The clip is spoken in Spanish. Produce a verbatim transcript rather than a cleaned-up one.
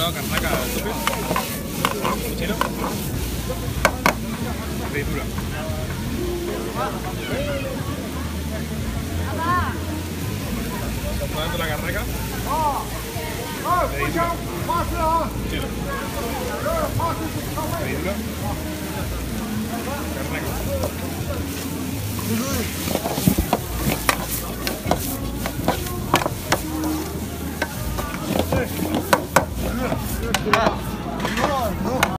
cuidado, carnaca, tope. Puchero. Fritura. Estamos dando la carnaca. Fritura. Puchero. Fritura. Carnaca.